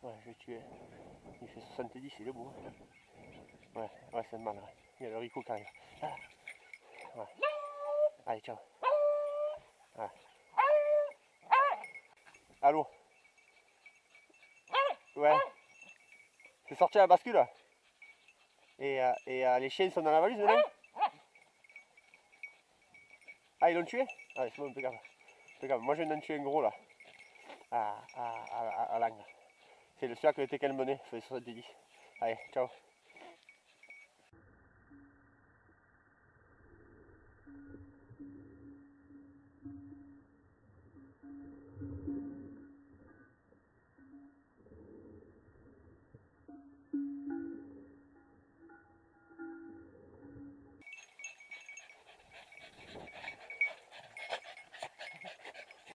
Ouais, je vais tuer. Il fait 70, il est beau. Ouais, ouais, c'est mal. Ouais. Il y a le Rico qui arrive. Ah, ouais. Allez, ciao. Ouais. Allô? Ouais. C'est sorti à la bascule. Et les chiens sont dans la valise maintenant? Ah, ils l'ont tué? Ah, c'est bon, impeccable. Impeccable. Moi, je viens d'en tuer un gros là. À Langres. C'est le celui-là qui était calmené, il fait 70. Allez, ciao.